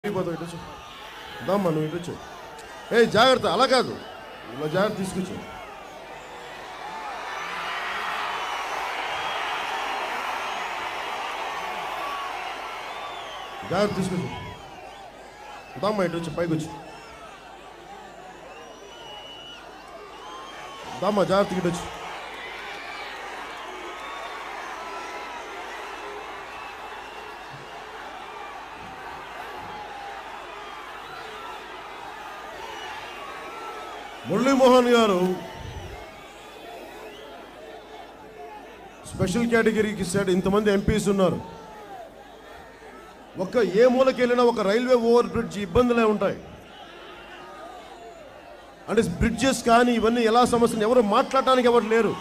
ఇటు వచ్చి దమ్మా నువ్వు ఇటు వచ్చి ఏ జాగ్రత్త అలా కాదు ఇలా జాగ్రత్త తీసుకొచ్చు జాగ్రత్త తీసుకొచ్చు దమ్మా ఇటు వచ్చి పైకి వచ్చి దమ్మా జాగ్రత్త ఇటు వచ్చి మురళీమోహన్ గారు స్పెషల్ కేటగిరీకి ఇస్తాడు. ఇంతమంది ఎంపీస్ ఉన్నారు. ఏ మూలకి వెళ్ళినా ఒక రైల్వే ఓవర్ బ్రిడ్జ్ ఇబ్బందులే ఉంటాయి. అంటే బ్రిడ్జెస్ కానీ ఇవన్నీ ఎలా సమస్యలు ఎవరు మాట్లాడటానికి ఎవరు లేరు.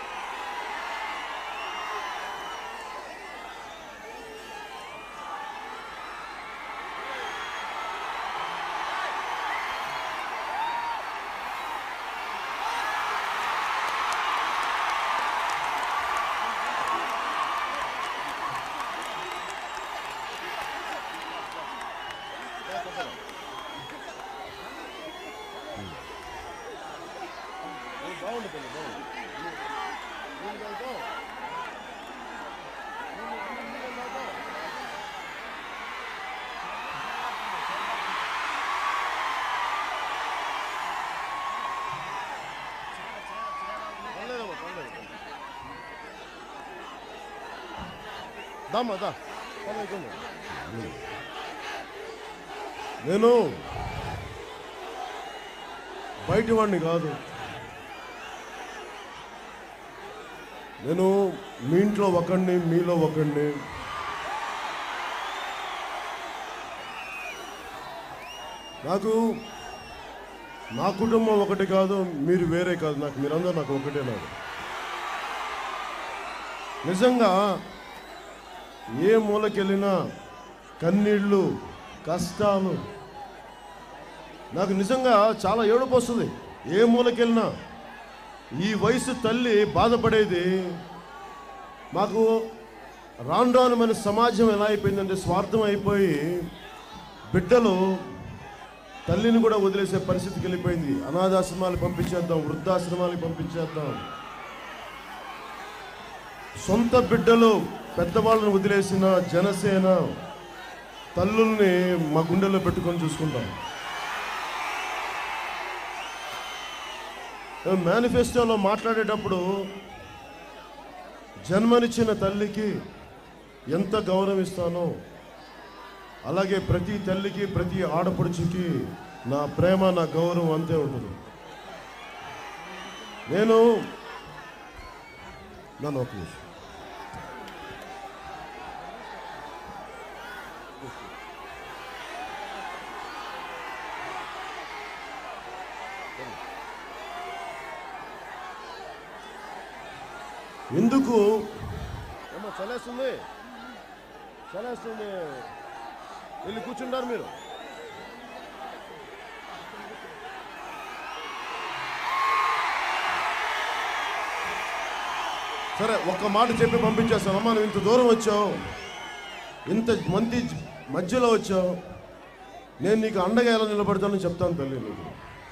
నేను బయటి వాడిని కాదు. నేను మీ ఇంట్లో ఒకడిని, మీలో ఒకడిని. నాకు నా కుటుంబం ఒకటి కాదు, మీరు వేరే కాదు. మీరందరూ నాకు ఒకటే. నాకు నిజంగా ఏ మూలకెళ్ళినా కన్నీళ్ళు, కష్టాలు. నాకు నిజంగా చాలా ఏడుపు వస్తుంది. ఏ మూలకెళ్ళినా ఈ వయసు తల్లి బాధపడేది. మాకు రాను రాను మన సమాజం ఎలా అయిపోయిందంటే స్వార్థం అయిపోయి బిడ్డలు తల్లిని కూడా వదిలేసే పరిస్థితికి వెళ్ళిపోయింది. అనాథాశ్రమాలు పంపించేద్దాం, వృద్ధాశ్రమాలకు పంపించేద్దాం. సొంత బిడ్డలు పెద్దవాళ్ళని వదిలేసిన జనసేన తల్లుల్ని మా గుండెల్లో పెట్టుకొని చూసుకుంటాం. మేనిఫెస్టోలో మాట్లాడేటప్పుడు జన్మనిచ్చిన తల్లికి ఎంత గౌరవిస్తానో అలాగే ప్రతి తల్లికి, ప్రతి ఆడపడుచుకి నా ప్రేమ, నా గౌరవం అంతే ఉంటుంది. నేను నన్ను ఒక నిమిషం ఎందుకు చలేస్తుంది వెళ్ళి కూర్చుంటారు మీరు. సరే ఒక్క మాట చెప్పి పంపించేస్తాను. అమ్మా నువ్వు ఇంత దూరం వచ్చావు, ఇంత మంది మధ్యలో వచ్చావు, నేను నీకు అండగా ఎలా నిలబడతానని చెప్తాను తల్లి. నీకు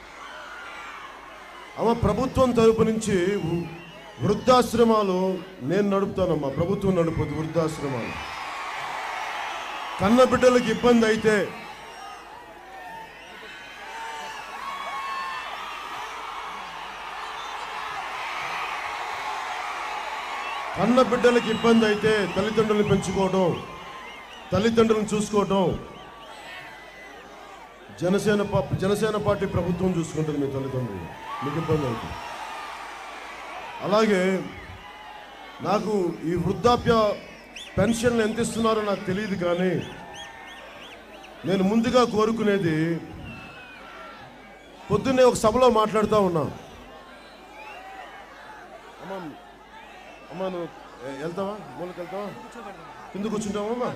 అమ్మ ప్రభుత్వం తరపు నుంచి వృద్ధాశ్రమాలు నేను నడుపుతానమ్మా. ప్రభుత్వం నడుపుతుంది వృద్ధాశ్రమాలు. కన్న బిడ్డలకు ఇబ్బంది అయితే తల్లిదండ్రులను పెంచుకోవడం, తల్లిదండ్రులను చూసుకోవడం జనసేన పార్టీ ప్రభుత్వం చూసుకుంటుంది. మీ తల్లిదండ్రులు మీకు ఇబ్బంది అవుతుంది. అలాగే నాకు ఈ వృద్ధాప్య పెన్షన్లు ఎంత ఇస్తున్నారో నాకు తెలియదు, కానీ నేను ముందుగా కోరుకునేది, పొద్దున్నే ఒక సభలో మాట్లాడుతూ ఉన్నా. అమ్మా నువ్వు వెళ్తావా, మూలకి వెళ్తావా, కింద కూర్చుంటావమ్మా.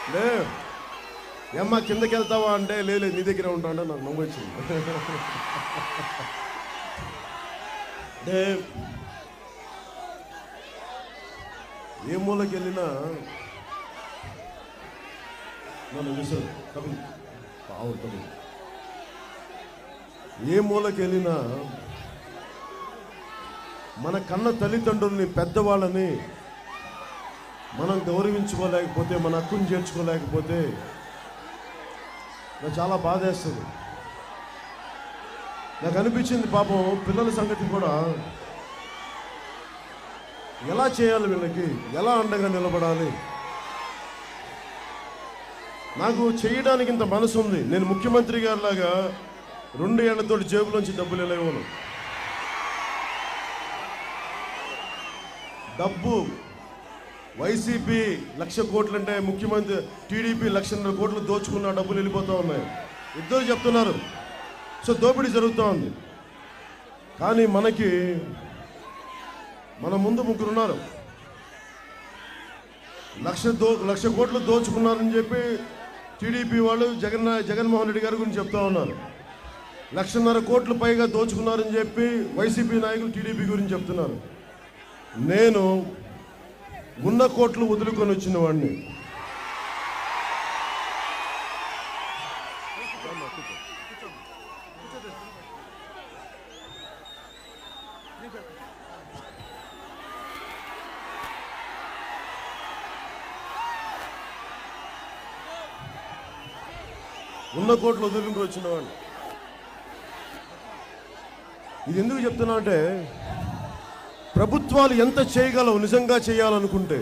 లే ఏమ్మా కిందకి వెళ్తావా అంటే లేదు నీ దగ్గర ఉంటా అంటే నాకు నవ్వు వచ్చింది. అంటే ఏ మూలకి వెళ్ళినా నన్ను విసరు కబుల్ ఆవుడు కబుల్ ఏ మూలకి వెళ్ళినా మన కన్న తల్లిదండ్రుల్ని పెద్దవాళ్ళని మనం గౌరవించుకోలేకపోతే, మన హక్కును చేర్చుకోలేకపోతే నాకు చాలా బాధేస్తుంది. నాకు అనిపించింది పాపం పిల్లల సంగతి కూడా ఎలా చేయాలి, వీళ్ళకి ఎలా అండగా నిలబడాలి. నాకు చేయడానికి ఇంత మనసు ఉంది. నేను ముఖ్యమంత్రి గారిలాగా 2 ఏళ్లతో జేబులోంచి డబ్బులు ఎలా ఇవ్వను. డబ్బు వైసీపీ 1,00,000 కోట్లు అంటే ముఖ్యమంత్రి టీడీపీ 1,50,000 కోట్లు దోచుకున్న డబ్బులు వెళ్ళిపోతూ ఉన్నాయి. ఇద్దరు చెప్తున్నారు. సో దోపిడీ జరుగుతూ ఉంది. కానీ మన ముందు 3 ఉన్నారు. 1,00,000 కోట్లు దోచుకున్నారని చెప్పి టీడీపీ వాళ్ళు జగన్మోహన్ రెడ్డి గారి గురించి చెప్తా ఉన్నారు. 1,50,000 కోట్లు పైగా దోచుకున్నారని చెప్పి వైసీపీ నాయకులు టీడీపీ గురించి చెప్తున్నారు. నేను ఉన్న కోట్లు వదులుకొని వచ్చిన వాడిని. ఉన్న కోట్లు వదులుకొని వచ్చిన వాడిని. ఇది ఎందుకు చెప్తున్నా అంటే, ప్రభుత్వాలు ఎంత చేయగలవు నిజంగా చేయాలనుకుంటే.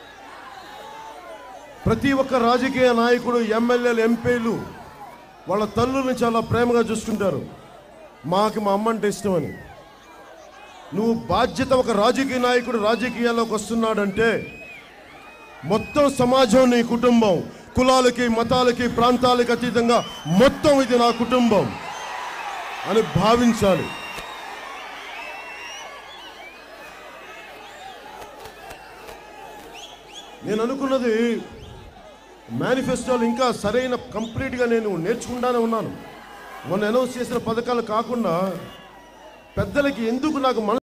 ప్రతి ఒక్క రాజకీయ నాయకుడు, ఎమ్మెల్యేలు, ఎంపీలు వాళ్ళ తల్లుల్ని చాలా ప్రేమగా చూసుకుంటారు. మా అమ్మ అంటే ఇష్టం అని. నువ్వు బాధ్యత, ఒక రాజకీయ నాయకుడు రాజకీయాల్లోకి వస్తున్నాడంటే మొత్తం సమాజం నీ కుటుంబం, కులాలకి, మతాలకి, ప్రాంతాలకి అతీతంగా మొత్తం ఇది నా కుటుంబం అని భావించాలి. నేను అనుకున్నది మేనిఫెస్టోలు ఇంకా సరైన కంప్లీట్గా నేను నేర్చుకుంటానే ఉన్నాను. మొన్న అనౌన్స్ చేసిన పథకాలు కాకుండా పెద్దలకి ఎందుకు నాకు